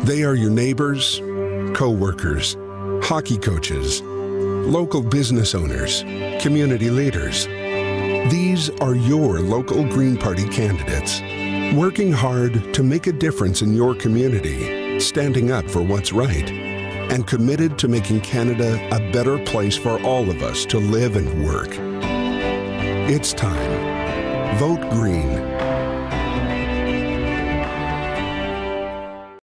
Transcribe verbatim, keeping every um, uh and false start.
They are your neighbors, co-workers, hockey coaches, local business owners, community leaders. These are your local Green Party candidates, working hard to make a difference in your community, standing up for what's right, and committed to making Canada a better place for all of us to live and work. It's time. Vote Green.